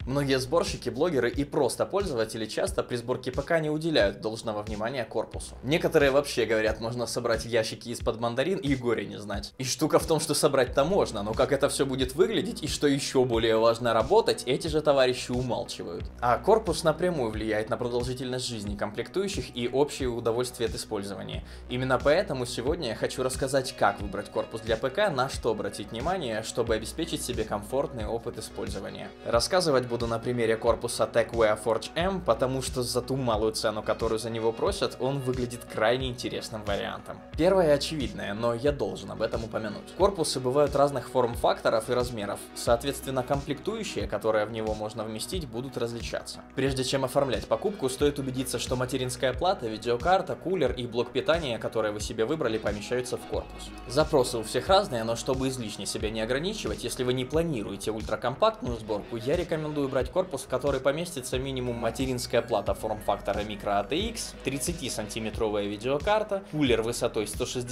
Многие сборщики, блогеры и просто пользователи часто при сборке ПК не уделяют должного внимания корпусу. Некоторые вообще говорят, можно собрать ящики из-под мандарин и горе не знать. И штука в том, что собрать-то можно, но как это все будет выглядеть и что еще более важно работать, эти же товарищи умалчивают. А корпус напрямую влияет на продолжительность жизни комплектующих и общее удовольствие от использования. Именно поэтому сегодня я хочу рассказать, как выбрать корпус для ПК, на что обратить внимание, чтобы обеспечить себе комфортный опыт использования. Рассказывать буду на примере корпуса TechWare Forge M, потому что за ту малую цену, которую за него просят, он выглядит крайне интересным вариантом. Первое очевидное, но я должен об этом упомянуть. Корпусы бывают разных форм-факторов и размеров, соответственно комплектующие, которые в него можно вместить, будут различаться. Прежде чем оформлять покупку, стоит убедиться, что материнская плата, видеокарта, кулер и блок питания, которые вы себе выбрали, помещаются в корпус. Запросы у всех разные, но чтобы излишне себя не ограничивать, если вы не планируете ультракомпактную сборку, я рекомендую брать корпус, в который поместится минимум материнская плата форм-фактора Micro ATX, 30-сантиметровая видеокарта, кулер высотой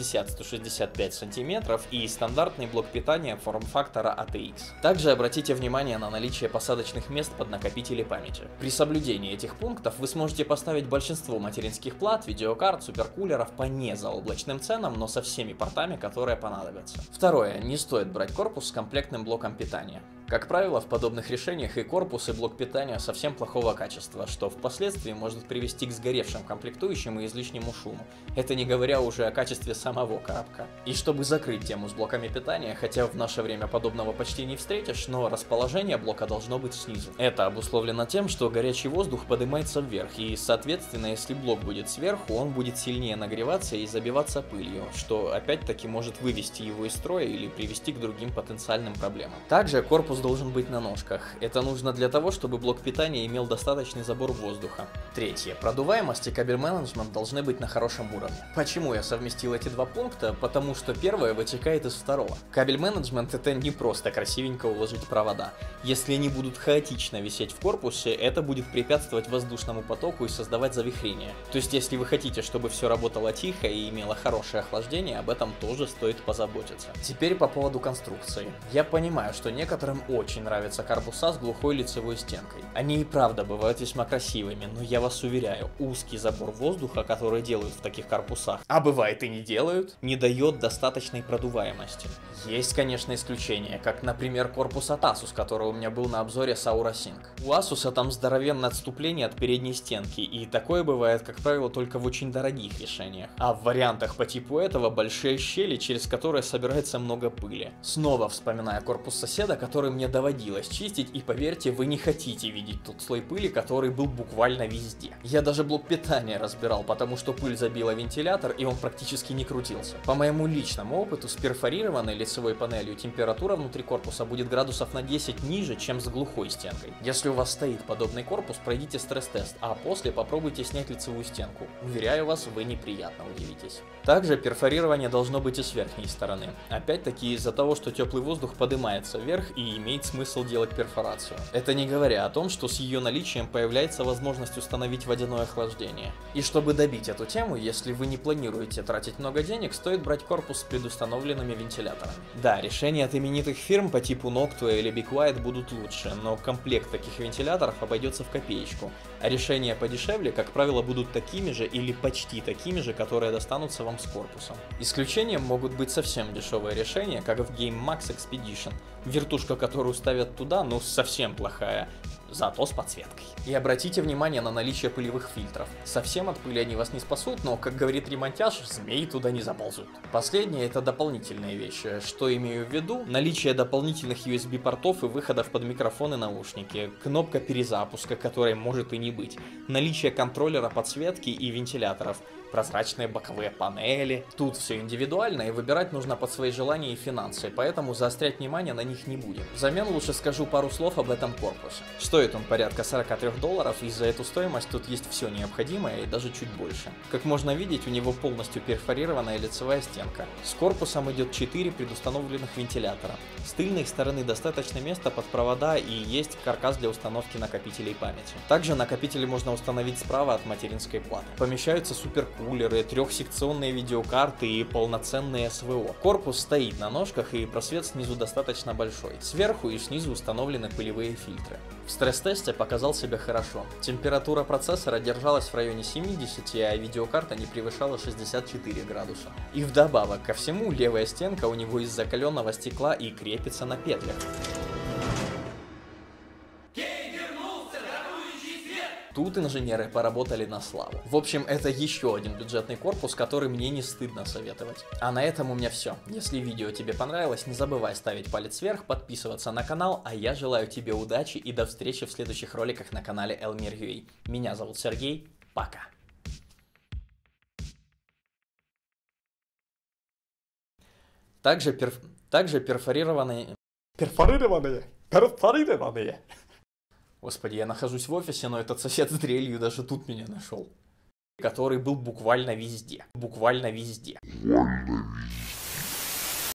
160-165 см и стандартный блок питания форм-фактора ATX. Также обратите внимание на наличие посадочных мест под накопители памяти. При соблюдении этих пунктов вы сможете поставить большинство материнских плат, видеокарт, суперкулеров по незаоблачным ценам, но со всеми портами, которые понадобятся. Второе. Не стоит брать корпус с комплектным блоком питания. Как правило, в подобных решениях и корпус, и блок питания совсем плохого качества, что впоследствии может привести к сгоревшим комплектующим и излишнему шуму. Это не говоря уже о качестве самого коробка. И чтобы закрыть тему с блоками питания, хотя в наше время подобного почти не встретишь, но расположение блока должно быть снизу. Это обусловлено тем, что горячий воздух поднимается вверх, и соответственно, если блок будет сверху, он будет сильнее нагреваться и забиваться пылью, что опять-таки может вывести его из строя или привести к другим потенциальным проблемам. Также корпус должен быть на ножках. Это нужно для того, чтобы блок питания имел достаточный забор воздуха. Третье. Продуваемость и кабель-менеджмент должны быть на хорошем уровне. Почему я совместил эти два пункта? Потому что первое вытекает из второго. Кабель-менеджмент — это не просто красивенько уложить провода. Если они будут хаотично висеть в корпусе, это будет препятствовать воздушному потоку и создавать завихрение. То есть, если вы хотите, чтобы все работало тихо и имело хорошее охлаждение, об этом тоже стоит позаботиться. Теперь по поводу конструкции. Я понимаю, что некоторым очень нравятся корпуса с глухой лицевой стенкой. Они и правда бывают весьма красивыми, но я вас уверяю, узкий забор воздуха, который делают в таких корпусах, а бывает и не делают, не дает достаточной продуваемости. Есть, конечно, исключения, как, например, корпус от Asus, который у меня был на обзоре с Aura Sync. У Asus там здоровенное отступление от передней стенки, и такое бывает, как правило, только в очень дорогих решениях. А в вариантах по типу этого большие щели, через которые собирается много пыли. Снова вспоминая корпус соседа, который мне доводилось чистить, и поверьте, вы не хотите видеть тот слой пыли, который был буквально везде. Я даже блок питания разбирал, потому что пыль забила вентилятор, и он практически не крутился. По моему личному опыту, с перфорированной лицевой панелью температура внутри корпуса будет градусов на 10 ниже, чем с глухой стенкой. Если у вас стоит подобный корпус, пройдите стресс-тест, а после попробуйте снять лицевую стенку. Уверяю вас, вы неприятно удивитесь. Также перфорирование должно быть и с верхней стороны. Опять-таки из-за того, что теплый воздух поднимается вверх и имеет смысл делать перфорацию. Это не говоря о том, что с ее наличием появляется возможность установить водяное охлаждение. И чтобы добить эту тему, если вы не планируете тратить много денег, стоит брать корпус с предустановленными вентиляторами. Да, решения от именитых фирм по типу Noctua или Be Quiet будут лучше, но комплект таких вентиляторов обойдется в копеечку, а решения подешевле, как правило, будут такими же или почти такими же, которые достанутся вам с корпусом. Исключением могут быть совсем дешевые решения, как в Game Max Expedition, вертушка, которую ставят туда, ну совсем плохая, зато с подсветкой. И обратите внимание на наличие пылевых фильтров. Совсем от пыли они вас не спасут, но, как говорит ремонтяж, змеи туда не заползут. Последнее — это дополнительные вещи. Что имею в виду? Наличие дополнительных USB-портов и выходов под микрофон и наушники, кнопка перезапуска, которой может и не быть, наличие контроллера подсветки и вентиляторов, прозрачные боковые панели. Тут все индивидуально, и выбирать нужно под свои желания и финансы, поэтому заострять внимание на них не будем. Взамен лучше скажу пару слов об этом корпусе. Стоит он порядка $43, и за эту стоимость тут есть все необходимое и даже чуть больше. Как можно видеть, у него полностью перфорированная лицевая стенка. С корпусом идет 4 предустановленных вентилятора. С тыльной стороны достаточно места под провода и есть каркас для установки накопителей памяти. Также накопители можно установить справа от материнской платы. Помещаются суперкулеры, трехсекционные видеокарты и полноценные СВО. Корпус стоит на ножках, и просвет снизу достаточно большой. Сверху и снизу установлены пылевые фильтры. В стресс-тесте показал себя хорошо. Температура процессора держалась в районе 70, а видеокарта не превышала 64 градуса. И вдобавок ко всему, левая стенка у него из закаленного стекла и крепится на петлях. Тут инженеры поработали на славу. В общем, это еще один бюджетный корпус, который мне не стыдно советовать. А на этом у меня все. Если видео тебе понравилось, не забывай ставить палец вверх, подписываться на канал, а я желаю тебе удачи и до встречи в следующих роликах на канале Elmir.ua. Меня зовут Сергей, пока. Также перфорированные... Господи, я нахожусь в офисе, но этот сосед с дрелью даже тут меня нашел. Который был буквально везде. Буквально везде.